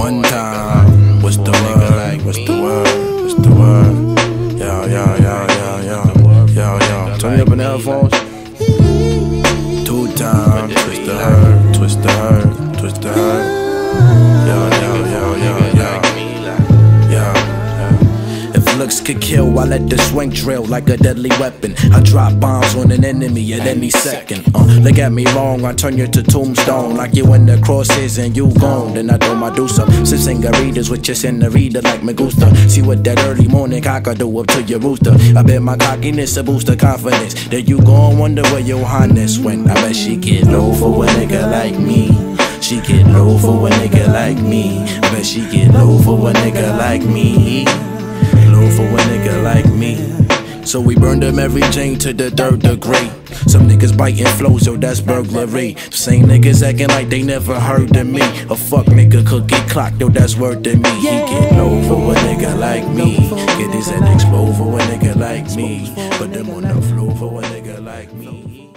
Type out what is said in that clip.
One time, what's the word? What's the word? What's the word? Yo, yo, yo, yo, yo, yo, yo. Turn me up in the headphones. 2 times, twist the herd, twist the herd, twist the herd. Yo, yo, yo, yo, yo. If looks could kill, I let the swing drill like a deadly weapon. I drop bombs on an enemy at any second. Look at me wrong, I turn you to tombstone. Like you in the crosshairs and you gone. Then I throw my deuce up. Some singeritas with your senorita like me gusta. See what that early morning cockadoo up to your rooster. I bet my cockiness to boost the confidence. Then you gon' wonder where your highness went. I bet she get low for a nigga like me. She get low for a nigga like me. I bet she get low for a nigga like me. Low for a nigga like me. So we burned them every chain to the 3rd degree. Some niggas biting flows, yo, that's burglary. The same niggas acting like they never heard of me. A fuck nigga could get clocked, yo, that's word to me. He get low for a nigga like me. Get his head explode for a nigga like me. Put them on the floor for a nigga like me.